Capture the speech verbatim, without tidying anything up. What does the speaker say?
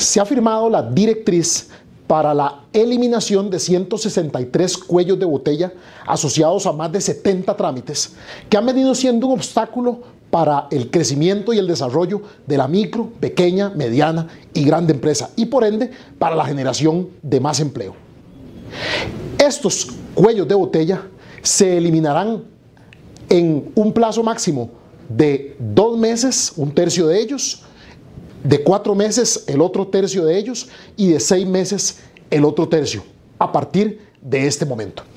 se ha firmado la directriz para la eliminación de ciento sesenta y tres cuellos de botella asociados a más de setenta trámites que han venido siendo un obstáculo para el crecimiento y el desarrollo de la micro, pequeña, mediana y grande empresa y por ende para la generación de más empleo. Estos cuellos de botella se eliminarán en un plazo máximo de dos meses, un tercio de ellos, de cuatro meses el otro tercio de ellos y de seis meses el otro tercio, a partir de este momento.